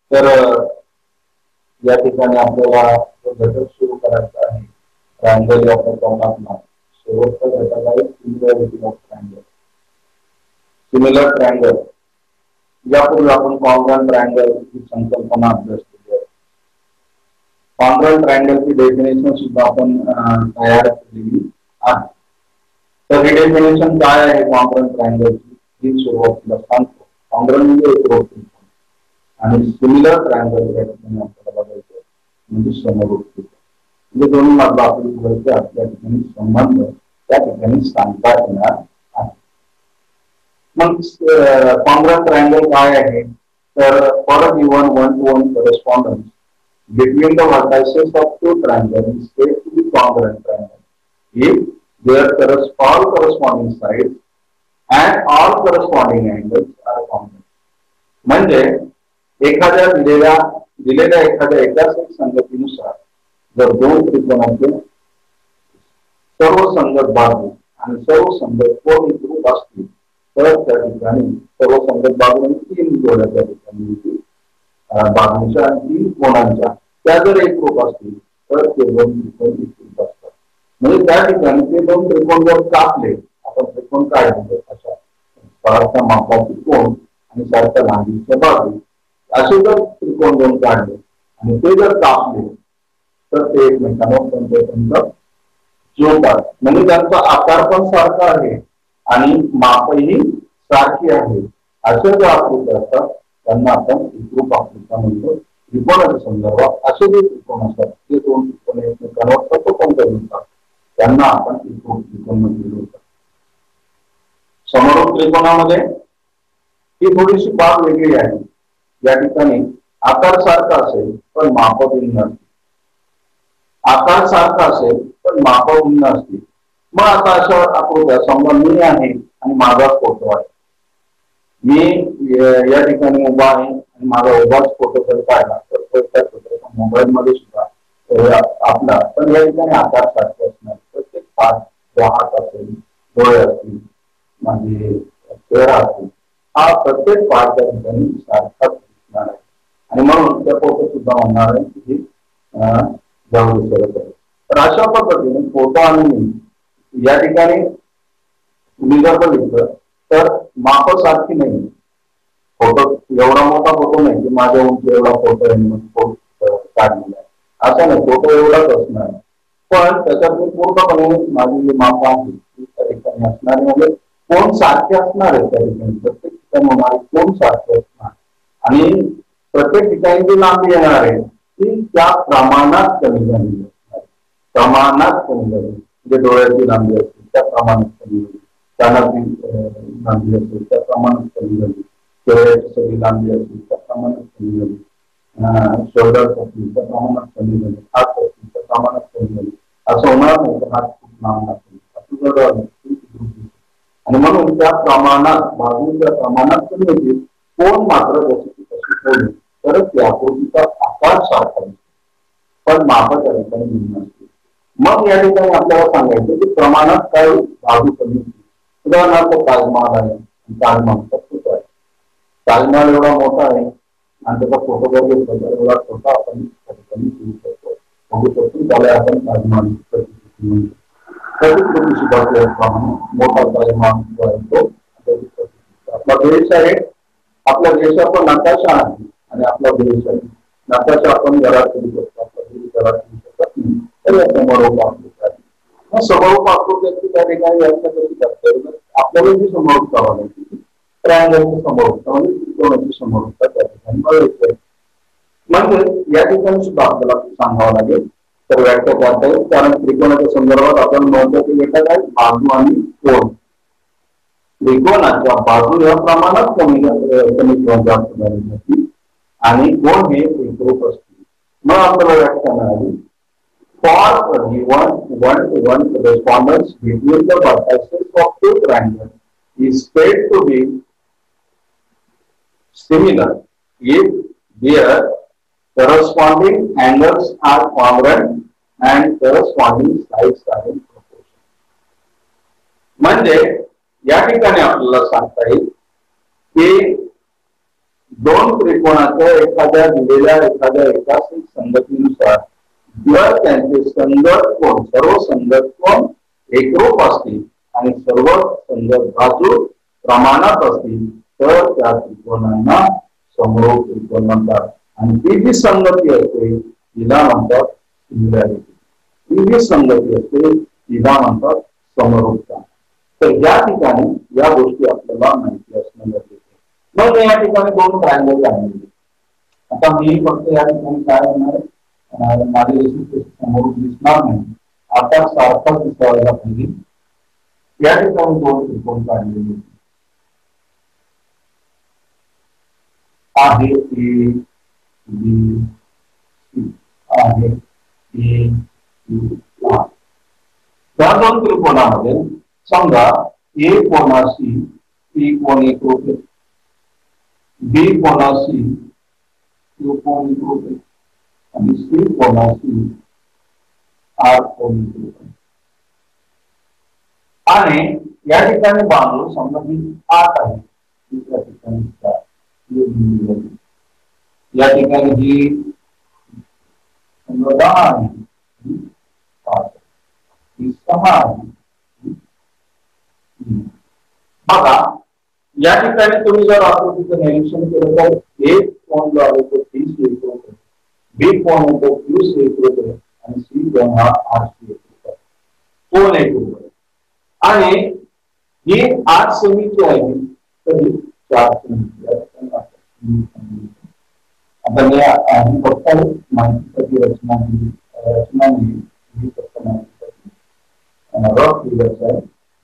तर या ठिकाणी आपल्याला जो घटक सुरू करायचा आहे ट्रायंगल या प्रकरणातला शेवटचा घटक आहे similarity of triangle. Similar triangle यापूर्वी आपण कॉन्ग्रुएंट ट्रायंगल ही संकल्पना अभ्यास केली आहे. कॉन्ग्रुएंट ट्रायंगलची डेफिनेशन सुद्धा आपण तयार केलेली आहे. तर ही डेफिनेशन काय आहे कॉन्ग्रुएंट ट्रायंगलची ही सुरुवातीला सांगतो. कॉन्ग्रुएंट म्हणजे एकरूप त्रिकोण आणि सिमिलर ट्रायंगल या ठिकाणी आपल्याला बघायचं म्हणजे समरूप त्रिकोण. म्हणजे दोन्ही मधला आपल्या ठिकाणी संबंध त्या ठिकाणी सांगता येणार आहे. मग कॉन्ग्रुएंट ट्रायंगल काय आहे तर for a given 1-to-1 correspondence between the vertices of two triangles is said to be congruent triangle if their all corresponding sides and all corresponding angles are congruent. म्हणजे दिलेल्या एखाद्या एकाच संगतीनुसार जर दोन त्रिकोणाचे सर्व संगत बाजू आणि सर्व संगत कोण एकरूप असतील तर त्या ठिकाणी सर्व संगत बाजू आणि तीन जोड्या त्या ठिकाणी बाजूंच्या आणि तीन कोणांच्या त्या जर एकरूप असतील तर ते दोन त्रिकोण एकरूप असतात. म्हणजे त्या ठिकाणी ते दोन त्रिकोण जर कापले, आपण त्रिकोण काढले अशा सारख्या मापाचे कोण आणि सारख्या लांबीच्या बाजू असे जर त्रिकोण दोन काढले आणि ते जर कापले तर ते एकमेकांना जुळतात. म्हणजे त्यांचा आकार पण सारखा आहे आणि मापही सारखी आहे. असे जे आकृती असतात त्यांना आपण एकरूप आकृत्या म्हणतो. त्रिकोणाच्या संदर्भात असे जे त्रिकोण असतात ते दोन त्रिकोण एकमेकांवर सतोपंत जुळतात त्यांना आपण एकरूप त्रिकोण म्हटलेले होतात. समरूप त्रिकोणामध्ये ही थोडीशी बाब वेगळी आहे. या ठिकाणी आकार सारखा असेल पण माप भिन्न असतील. आकार सारखा असेल पण माप भिन्न असतील. मग आता अशा आकृत्या समजा मी आहे आणि माझा फोटो आहे. मी या ठिकाणी उभा आहे आणि माझा उभाच फोटो जर पाहिला तर त्या फोटोचा मोबाईल मध्ये सुद्धा आपला पण या ठिकाणी आकार सारखे असणार. प्रत्येक पाठ हात असेल, डोळे असतील, म्हणजे चेहरा असेल, हा प्रत्येक पाठ त्या ठिकाणी सारखाच दिसणार आहे आणि म्हणून त्या फोटो सुद्धा म्हणणार आहे की जाऊ दिसत आहे. तर अशा पद्धतीने फोटो आणि मी या ठिकाणी तुम्ही जर बघितलं तर माप सारखी नाही. फोटो एवढा मोठा फोटो नाही की माझ्या उंची एवढा फोटो आहे काढलेला आहे असं नाही. फोटो एवढाच असणार पण त्याच्यात पूर्णपणे माझी जी माप आहे ती त्या ठिकाणी असणार. म्हणजे कोण सारखे असणार आहे त्या ठिकाणी प्रत्येक ठिकाणी होणारे कोण सारखे असणार आणि प्रत्येक ठिकाणी जी लांबी येणार आहे ती त्या प्रमाणात कमी झालेली असणार. प्रमाणात कमी झाली म्हणजे डोळ्याची लांबी असते त्या प्रमाणात कमी झाली, कानाची लांबी असेल त्या प्रमाणात कमी झाली, चेहऱ्याची सगळी लांबी असेल त्या प्रमाणात कमी झाली, शोल्डर्स असतील त्या प्रमाणात कमी झाली, हात असतील त्या प्रमाणात कमी झाली. असं होणार नाही तर हात खूप लांब असेल असं आणि म्हणून त्या प्रमाणात बाजूच्या प्रमाणात कमी होतील. कोण मात्र जशी तशी ठेवली तरच त्या आकृतीचा आकार सारखा दिसतो पण माप त्या ठिकाणी भिन्न असते. मग या ठिकाणी आपल्याला सांगायचं की प्रमाणात काय बाजू कमी होती. उदाहरणार्थ ताजमहाल आहे. ताजमहालचा फोटो आहे. ताजमहाल एवढा मोठा आहे आणि त्याचा फोटो जर घेतला तर एवढा छोटा आपण त्या ठिकाणी घेऊ शकतो. बघू शकतो त्याला आपण ताजमहाल प्रतिकृती सुधारल्याप्रमाणे मोठा ताजमहाल तो आपला देश आहे. आपल्या देशाचा नकाशा आहे आणि आपला देश आहे. नकाशा आपण घरात करू शकतो, आपला देश घरात करू शकत नाही. तर या समोर आकृती आहे. मग समोर आकृती त्या ठिकाणी व्याख्या कशी करता येईल. आपल्याला जी समोर करावं लागते ट्रायंगलची समोरता म्हणजे त्रिकोणाची समोरता त्या ठिकाणी बघायचं. म्हणजे या ठिकाणी सुद्धा आपल्याला सांगावं लागेल तर व्याख्या करता येईल. कारण त्रिकोणाच्या संदर्भात आपण महत्वाची व्याख्या काय बाजू आणि कोण. त्रिकोणाच्या बाजू या प्रमाणात कमी किंवा जास्त झाली होती आणि कोण हे एकरूप असतील. मग आपल्याला व्याख्या मिळाली for given 1-to-1 correspondence between the vertices of two triangles is said to be similar if their corresponding angles are congruent and corresponding sides are in proportion. म्हणजे या ठिकाणी आपल्याला सांगता येईल की दोन त्रिकोणाच्या एखाद्या दिलेल्या एखाद्या एकाच संगतीनुसार जर त्यांचे संगत कोण सर्व संगत कोण एकरूप असतील आणि सर्व संगत बाजू प्रमाणात असतील तर त्या त्रिकोणांना समरूप त्रिकोण म्हणतात. आणि ती जी संगती असते तिला म्हणतात सिमिलॅरिटी. ही जी संगती असते तिला म्हणतात समरूपता. तर या ठिकाणी या गोष्टी आपल्याला माहिती असणं गरजेचं आहे. मग या ठिकाणी दोन ट्रायंगल काढलेले. आता मी फक्त या ठिकाणी काय होणार माझे समोर दिसणार नाही. आता सारखा दिसायला पाहिजे. या ठिकाणी दोन त्रिकोण काढलेले आहे. ए बी सी आहे. ए बी त्या दोन त्रिकोणामध्ये समजा ए कोणाशी सी कोण एकरूप आहे, बी कोणाशी क्यू कोण एकरूप आहे आणि सी कोणाशी आर कोण एकरूप आहे. आणि या ठिकाणी बांधून समजा ही 8 आहे, दुसऱ्या ठिकाणी 4, या ठिकाणी ही 10 आहे, 5, ही 6 आहे. बघा या ठिकाणी तुम्ही जर आकृतीचं निरीक्षण केलं तर एक कोण जो आहे तो सी सी एकरूप आहे, बी कोण आहे तो क्यू सी एकरूप आहे आणि सी कोण हा आर सी एकरूप आहे. कोण एकरूप आहे आणि ही 8 सेमीची आहे तर ही 4 सेमीची आहे. आता मी फक्त माहितीसाठी रचना नाही फक्त माहितीसाठी रफ फिगर्स आहे.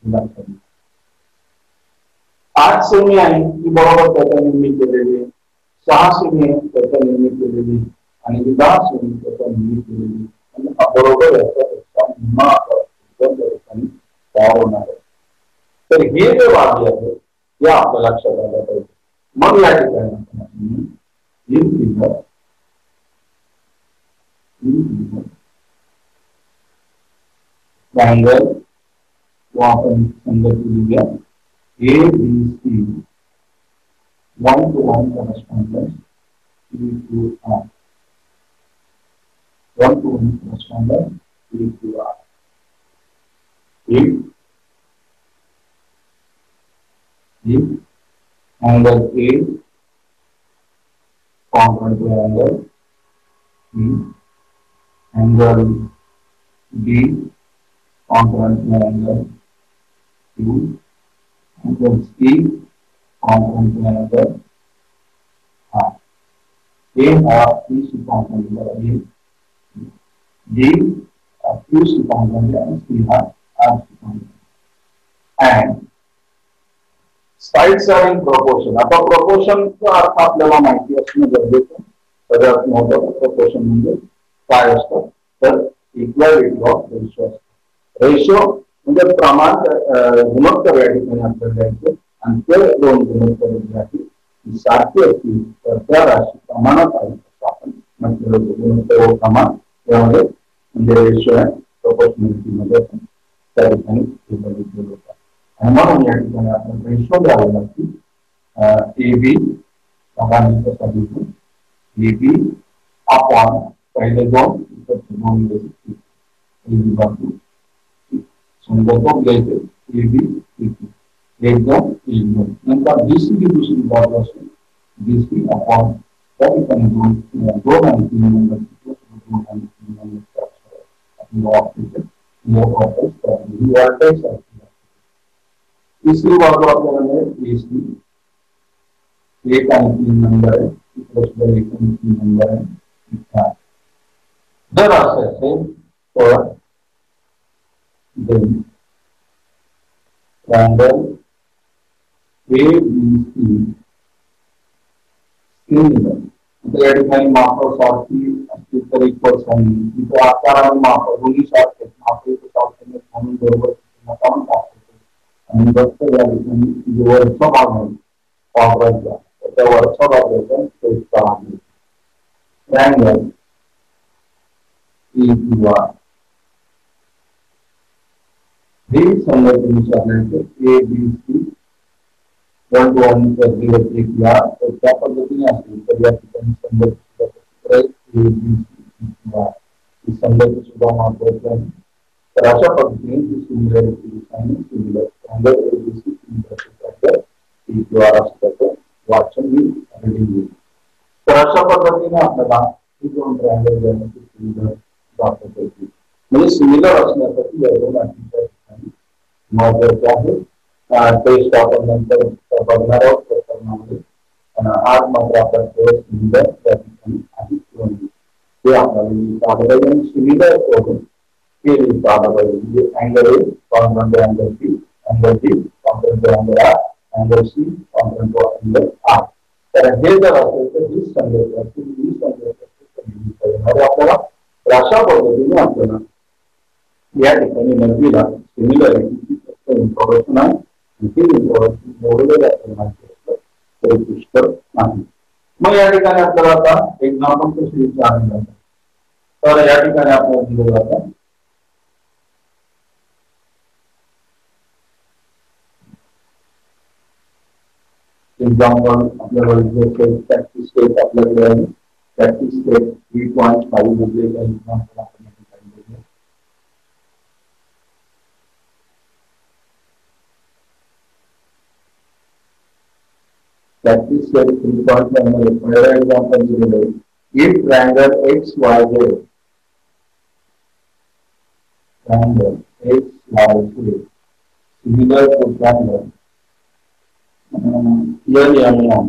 8 सेमी आहे ती बरोबर त्याच्या निर्मिती केलेली, 6 सेमी आहे त्याच्या निर्मिती केलेली आणि 10 सेमी त्याच्या निर्मिती केलेली आणि बरोबर याच्यापेक्षा निम्मा ठिकाणी तयार होणार आहे. तर हे जे वाक्य आहे हे आपल्या लक्षात आलं पाहिजे. मग या ठिकाणी आपण ट्रायंगल किंवा आपण संगती लिहूया A B C 1-to-1 correspondence E to R 1-to-1 correspondence E to R. If angle A congruent to angle E, angle B congruent to angle Q, angle C congruent to angle R. A हा QC congruent to A, B QC congruent and C हा RC congruent. And sides are in proportion. आता proportion चा अर्थ आपल्याला माहिती असणं गरजेचं. सगळ्यात महत्त्वाचं proportion म्हणजे काय असतं तर इक्वॅलिटी ऑफ रेशो असतं. रेशो म्हणजे प्रमाण गुणोत्तर या ठिकाणी आपल्याला द्यायचं आणि ते दोन गुणोत्तर जी सारखी असतील तर त्या राशी प्रमाणात आहे असं आपण म्हटलेलं होतं. गुणोत्तर व प्रमाण यामध्ये म्हणजे रेशो अँड प्रोपोर्शनॅलिटी मध्ये आपण त्या ठिकाणी बघितलेलं होतं. आणि म्हणून या ठिकाणी आपण रेशो द्यावे लागतील. A B A B upon पहिले दोन बाजू समजा तो घ्यायचे ए बी एकदम नंतर बीसी की दुसरी बाजू असेल बीसी अपॉन त्या ठिकाणी दोन आणि 3 नंबर तीसरी बाजू आपल्याला मिळेल एसी 1 आणि 3 नंबर आहे, इकडे सुद्धा 1 आणि 3 नंबर आहे. जर असं असेल तर ट्रायंगल ABC सिमिलर या ठिकाणी माप सारखी असतील तर इक्वल साइन इथे आकार आणि माप दोन्ही सारखे माप एक सारखे म्हणून बरोबर आपण टाकतो आणि फक्त या ठिकाणी जो वरचा भाग आहे कॉर्नरचा त्या वरचा भागाचा स्पेसचा आहे. ट्रायंगल EQR हे संगतीनुसार A B C 1 to 1 दिवस एक या तर त्या पद्धतीने असेल तर या ठिकाणी संदर्भ किंवा संदर्भ सुद्धा महत्वाचे आहे. तर अशा पद्धतीने सिमिलॅरिटी आणि सिमिलर स्टँडर्ड एबीसी सिमिलर द्वारा त्याचं वाचन ही रिडिंग होईल. तर अशा पद्धतीने आपल्याला ही दोन ट्रायंगल देण्याची सुविधा दाखवता येते. म्हणजे सिमिलर असण्यासाठी या दोन अटींच्या ठिकाणी महत्वाचे आहे. टेस्ट आपण नंतर बघणार आहोत प्रकरणामध्ये. आज मात्र आपण सिमिलर त्या ठिकाणी आधी किंवा ते आपल्याला आलं पाहिजे आणि सिमिलर करून ते आलं पाहिजे. म्हणजे angle A congruent angle B, angle B congruent angle R, angle C congruent angle R. तर हे जर असेल तर ही संगत असेल, ही संगत आपल्याला अशा पद्धतीने आपल्याला या ठिकाणी नदीला सिमिलरिटीची इंट्रोडक्शन आहे. इंट्रोडक्शन पुष्कळ नाही. मग या ठिकाणी आपल्याला आता एक्झाम्पल कसे विचारले जातात. तर या ठिकाणी आपल्याला दिलं जातं एक्झाम्पल आपल्याला प्रॅक्टिस स्टेट आपल्याकडे आहे. प्रॅक्टिस स्टेट 3.5 मध्ये एक्झाम्पल आपण practice set 3.1 मध्ये पहिला एक्झाम्पल दिलेले आहे. If triangle XYZ triangle XYZ similar to triangle LMN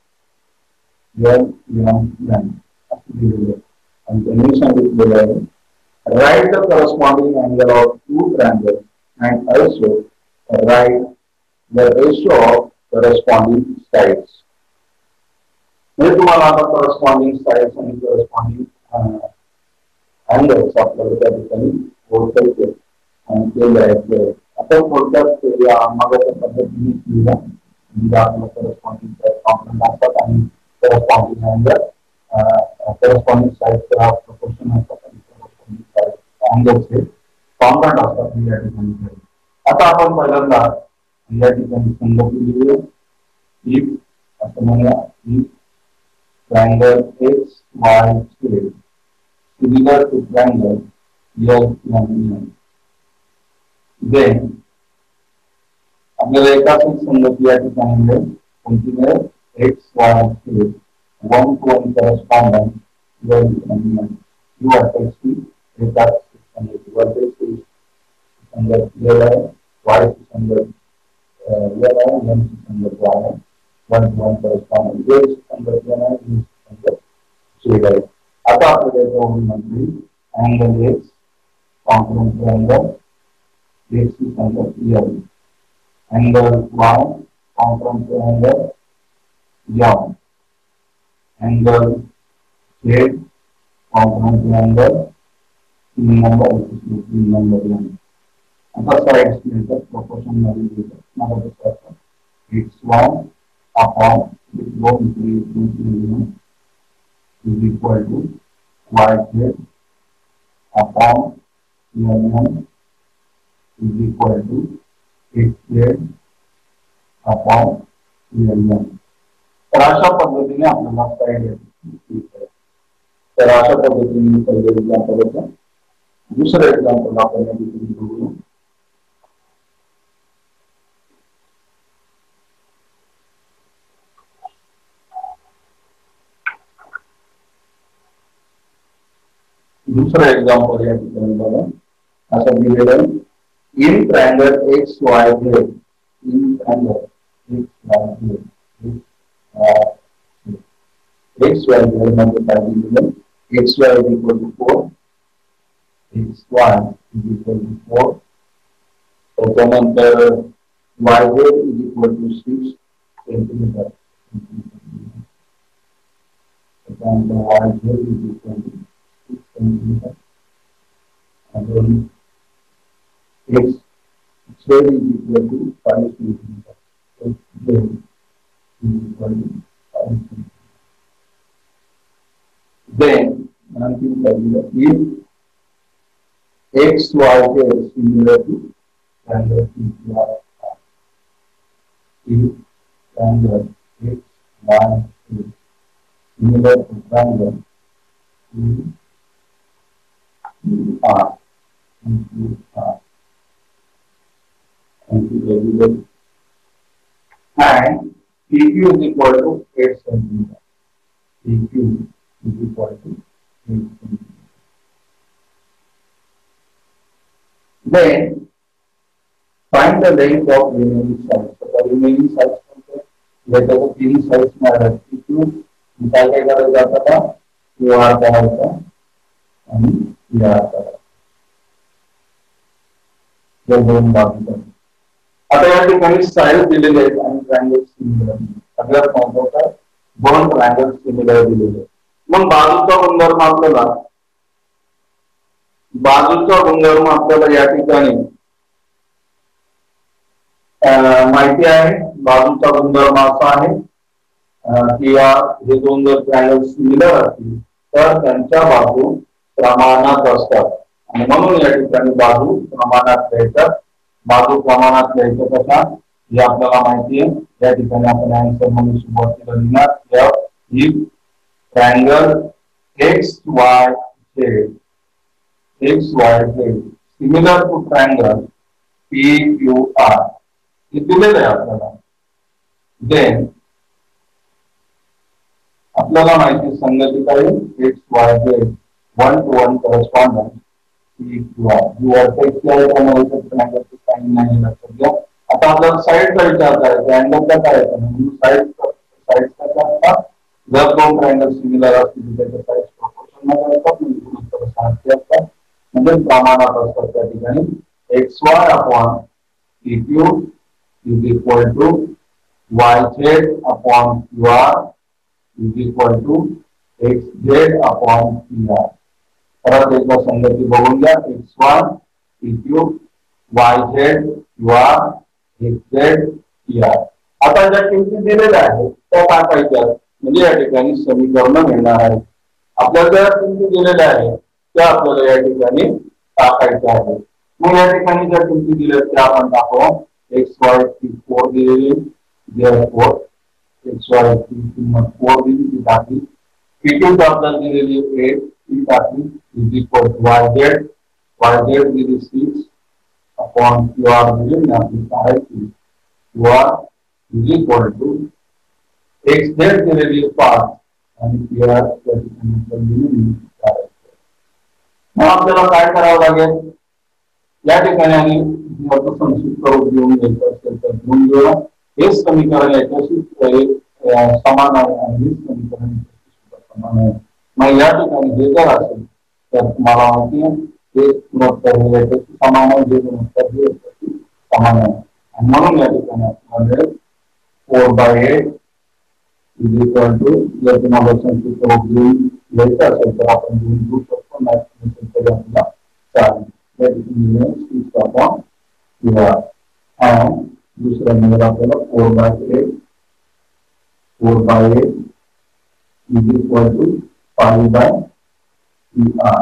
असं दिलेलं आहे. आणि त्यांनी सांगितलेलं आहे write the corresponding angle of two triangles and also write the ratio of corresponding sides. म्हणजे तुम्हाला आता corresponding sides आणि corresponding angles आपल्याला त्या ठिकाणी ओळखता येते आणि ते लिहायचे. आपण थोडक्यात या मागाच्या पद्धतीने लिहिला म्हणजे आपल्याला corresponding sides कॉम्प्लेमेंट असतात आणि corresponding angle corresponding sides proportion असतात आणि corresponding sides angles हे कॉम्प्लेमेंट असतात या ठिकाणी. आता आपण पहिल्यांदा या ठिकाणी संगती लिहूया. if असं म्हणूया if triangle XYZ similar to triangle LMN then आपल्याला एकाच संगती या ठिकाणी मिळेल. कोणती मिळेल? XYZ 1 to 1 correspondent LMN किंवा टेक्स्टी एकाच संगती वरती संगत L आहे, Y संगत L आहे, M संगत Y आहे. 1 to 1 correspondent J संगत N आहे, E संगत J आहे. आता आपल्याला जाऊन म्हणजे angle X complement angle X संगत L, angle Y complement angle M, angle Z complement angle 3 number M. आता साइड्स मिळतात प्रोपोर्शन मध्ये देतात. मला कसं असतं XY upon is equal to YZ upon LM is equal to XZ upon LM. तर अशा पद्धतीने आपल्याला साइड येते. तर अशा पद्धतीने पहिले एक्झाम्पल होतं. दुसरं एक्झाम्पल आपण या ठिकाणी बघू. दूसरा एग्जांपल या ठिकाणी बघा असं दिलेलं आहे. In triangle XYZ in triangle XYZ मध्ये काय दिलेलं आहे? XY is equal to 4, XY is equal to 4, त्याच्यानंतर YZ is equal to 6 centimetre, त्याच्यानंतर YZ is equal to 6 centimeter, and then XZ is equal to 5 centimeter. XZ is equal to 5 centimeter. Then, if XYZ is similar to triangle PQR, if triangle X, Y, Z similar to triangle ER into R into regular and PQ is equal to 8 centimeter. PQ is equal to 8 centimeter. Then find the length of remaining sides. So the remaining sides letter को तीन size में PQ निकाल के करायचं जातं का QR करायचा आणि PR करायचा या दोन बाजू. आता या ठिकाणी साइड दिलेले आहेत आणि ट्रायंगल सिमिलर आपल्याला पाहतो का दोन ट्रायंगल सिमिलर दिलेले. मग बाजूचा गुणधर्म आपल्याला या ठिकाणी माहिती आहे. बाजूचा गुणधर्म असा आहे की हे दोन जर ट्रायंगल सिमिलर असतील तर त्यांच्या बाजू प्रमाणात असतात आणि म्हणून या ठिकाणी बाजू प्रमाणात घ्यायच्या. बाजू प्रमाणात घ्यायचं कशा हे आपल्याला माहिती आहे. या ठिकाणी आपण आन्सर म्हणून सुरुवातीला लिहिणार ही triangle XYZ similar to triangle PQR हे दिलेलं आहे आपल्याला. देन आपल्याला माहिती संगतीत आहे XYZ 1:1 करस्पॉन्डन्स PQR जी वर्टेक्स आहे त्यामुळे ट्रायंगलचं साइन नाही लक्षात घ्या. आता आपल्याला साइडचा विचार करायचा अँगलचा करायचा म्हणून साइडचा असतात. जर दोन ट्रायंगल सिमिलर असतील त्याच्या साइड प्रोपोर्शन मध्ये असतात म्हणजे गुणोत्तर सारखे असतात म्हणजे प्रमाणात असतात. त्या ठिकाणी XY upon PQ is equal to YZ upon QR is equal to XZ upon PR. परत एकदा संगती बघून घ्या. XY PQ YZ QR XZ PR. आता ज्या किमती दिलेल्या आहेत त्या टाकायच्या म्हणजे या ठिकाणी समीकरण मिळणार आहे. आपल्याला ज्या किमती दिलेल्या आहेत त्या आपल्याला या ठिकाणी टाकायच्या आहेत. मग या ठिकाणी ज्या किमती दिल्या त्या आपण टाकू. XY ची 4 दिलेली therefore XY ची किंमत 4 दिली ती टाकली. PQ आपल्याला दिलेली 8 ती टाकली is equal to YZ दिली 6 upon QR दिली आपली काढायची. QR is equal to XZ दिलेली 5 आणि PR त्या ठिकाणी दिलेली काढायची. मग आपल्याला काय करावं लागेल या ठिकाणी संक्षिप्त रूप घेऊन घ्यायचं असेल तर घेऊन घेऊया. हे समीकरण याच्याशी समान आहे आणि हे समीकरण समान आहे. मग या ठिकाणी हे जर असेल तर तुम्हाला माहिती आहे हे गुणोत्तर हे याच्याशी समान आहे जे गुणोत्तर हे याच्याशी समान आहे आणि म्हणून या ठिकाणी आपल्याला 4/8 is equal to जर तुम्हाला संक्षिप्त रूप घेऊन घ्यायचं असेल तर आपण घेऊ शकतो नाही तरी आपल्याला चालेल. That is 6 upon QR and दूसरा नंबर आपल्याला 4/8 is equal to 5/PR.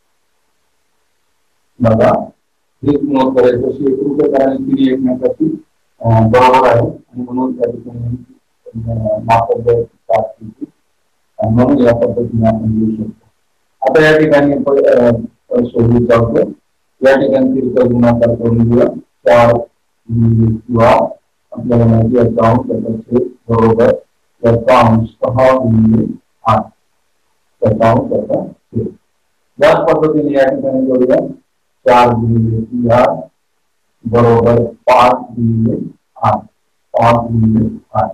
बघा हे गुणोत्तर आहे तशी एकरूपता केली एकमेकाची बरोबर आहे आणि म्हणून त्या ठिकाणी मापदंड टाकली आणि म्हणून या पद्धतीने आपण लिहू शकतो. आता या ठिकाणी शोधू चालतो. या ठिकाणी तिरका गुणाकार करून घेऊया. 4 किंवा आपल्याला माहिती आहे काउंट त्याचे बरोबर तर काउंट 6 8 तर काउंट त्याचा याच पद्धतीने या ठिकाणी करूया. 4 गुणिले 3 बरोबर 5 गुणिले 8 5 गुणिले 8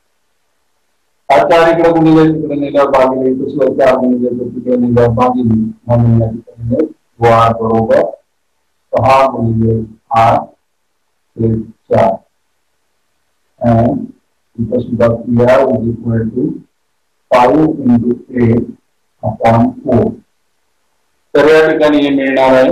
4 इकडे गुणिले तिकडे नेल्यावर भागिले दुसरं 4 गुणिले तिकडे नेल्यावर भागिले म्हणून या ठिकाणी बरोबर 6 गुणिले 8 4 and because the PR is equal to 5 into 8 upon 4. तर या ठिकाणी हे मिळणार आहे.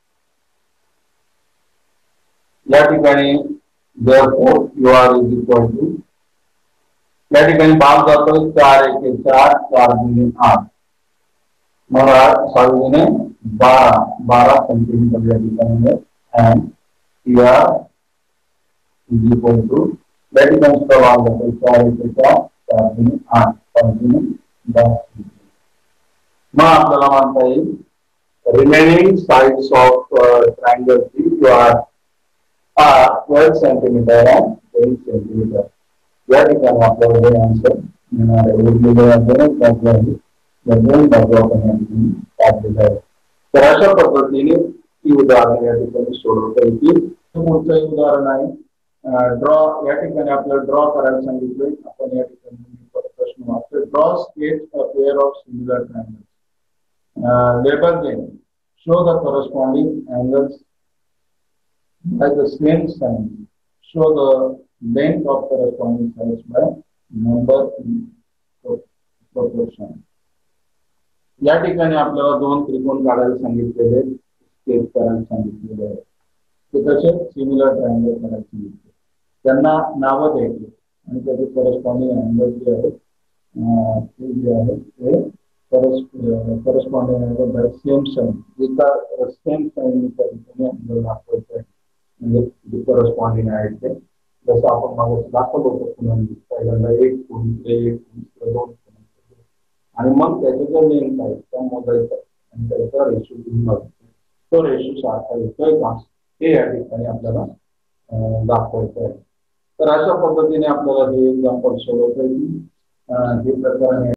या ठिकाणी therefore QR is equal to या ठिकाणी भाग जातो 4 1 4 4 गुणिले 8 मग 6 गुणिले 12 सेंटीमीटर या ठिकाणी and PR is equal to या ठिकाणी क्रमांक असेल 4 1 4 4 3 8 5 10. मग आपल्याला मानता येईल remaining sides of triangle PQR are 12 centimeter and 10 centimeter. या ठिकाणी आपल्याला हे आन्सर मिळणार आहे. उरलेल्या दोन बाजू आहेत या दोन बाजू आपण या ठिकाणी काढलेल्या आहेत. तर अशा पद्धतीने ही उदाहरणे या ठिकाणी सोडवता येतील. पुढचं उदाहरण आहे ड्रॉ. या ठिकाणी आपल्याला ड्रॉ करायला सांगितलंय. आपण या ठिकाणी प्रश्न वाचतोय draw sketch a pair of similar triangles. Label them. Show the corresponding angles by the same sign. Show the length of corresponding sides by number in proportion. या ठिकाणी आपल्याला दोन त्रिकोण काढायला सांगितलेले स्केच करायला सांगितलेले आहे. ते कसे सिमिलर ट्रायंगल करायला सांगितले. त्यांना नावं द्यायची आणि त्याचे करस्पॉन्डिंग अँगल जे आहेत ते जे आहेत ते corresponding angle by same sign. एका सेम साइन पद्धतीने अँगल दाखवायचा आहे म्हणजे corresponding आहे ते. जसं आपण मागे दाखवलं होतं पुन्हा पहिल्यांदा एक कोण एक दोन आणि मग त्याचे जो लेंथ आहे त्या मोजायचा आणि त्याचा रेशो घेऊन बघायचा. तो रेशो सारखा येतोय का हे या ठिकाणी आपल्याला दाखवायचं आहे. तर अशा पद्धतीने आपल्याला हे एक्झाम्पल सोडवता येईल. हे प्रकरण